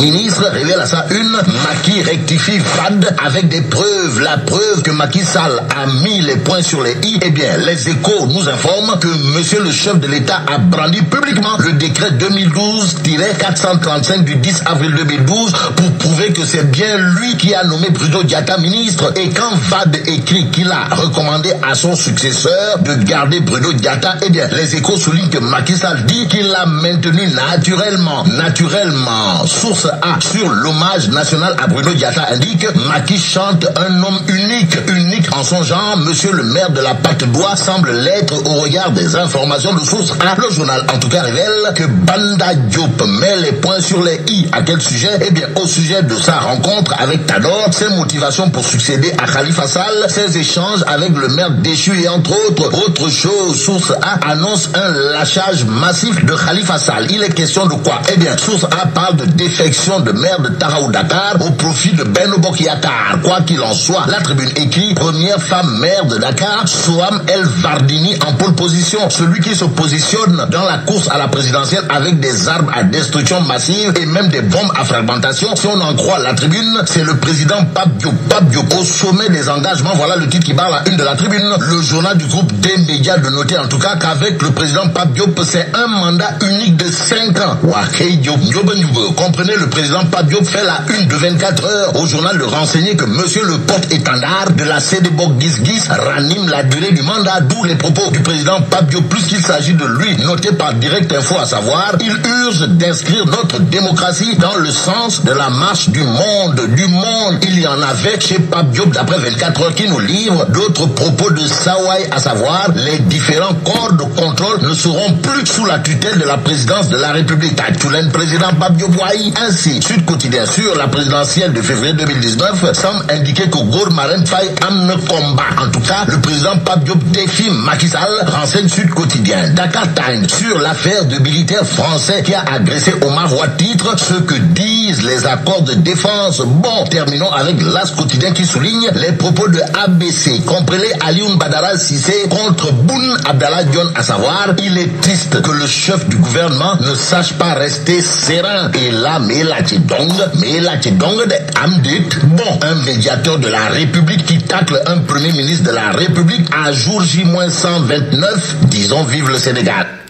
ministre révèle à sa une, Macky rectifie FAD avec des preuves. La preuve que Macky Sall a mis les points sur les i. Eh bien, les Échos nous informent que monsieur le chef de l'État a brandi publiquement le décret 2012-435 du 10 avril 2012 pour prouver que c'est bien lui qui a nommé Bruno Diatta ministre. Et quand FAD écrit qu'il a recommandé à son successeur de garder Bruno Diatta, eh bien, les Échos soulignent que Macky Sall dit qu'il l'a maintenu naturellement. Source A sur l'hommage national à Bruno Diatta indique Macky chante un homme unique en son genre. Monsieur le maire de la Patte d'Oie semble l'être au regard des informations de source A. Le journal en tout cas révèle que Banda Diop met les points sur les i. À quel sujet? Eh bien, au sujet de sa rencontre avec Tanor, ses motivations pour succéder à Khalifa Sall, ses échanges avec le maire déchu et entre autres choses. Source A annonce un lâchage massif de Khalifa Sall. Il est question de quoi? Eh bien, source A parle de défection de maire de Taraou Dakar au profit de Benno Bokk Yakaar. Quoi qu'il en soit, la tribune écrit première femme maire de Dakar, Soham El Wardini en pole position. Celui qui se positionne dans la course à la présidentielle avec des armes à destruction massive et même des bombes à fragmentation. Si on en croit la tribune, c'est le président Pape Diop au sommet des engagements. Voilà le titre qui barre la une de la tribune. Le journal du groupe des médias de noter en tout cas qu'avec le président Pape Diop, c'est un mandat unique de 5 ans. Wakei Diop. Comprenez, le président Pape Diop fait la une de 24 heures au journal de renseigner que monsieur le porte-étendard de la CDBOK Gis ranime la durée du mandat, d'où les propos du président Pape Diop, plus qu'il s'agit de lui, noté par Direct Info, à savoir, il urge d'inscrire notre démocratie dans le sens de la marche du monde. Il y en avait chez Pape Diop, d'après 24 heures, qui nous livre d'autres propos de Sawai, à savoir, les différents corps de contrôle ne seront plus sous la tutelle de la présidence de la République. Tatulen président Pape Diop. Ainsi, Sud Quotidien sur la présidentielle de février 2019 semble indiquer que Gor Marem Faye amène combat. En tout cas, le président Pape Diop défie Macky Sall, renseigne Sud Quotidien. Dakar Times sur l'affaire de militaire français qui a agressé Omar Ouad, titre ce que disent les accords de défense. Bon, terminons avec l'As Quotidien qui souligne les propos de ABC. Comprenez Alioune Badara Cissé contre Boun Abdallah Dionne, à savoir, il est triste que le chef du gouvernement ne sache pas rester serein. Et là, mais là, tu donc de Amdit. Bon, un médiateur de la République qui tacle un premier ministre de la République à jour J-129, disons vive le Sénégal.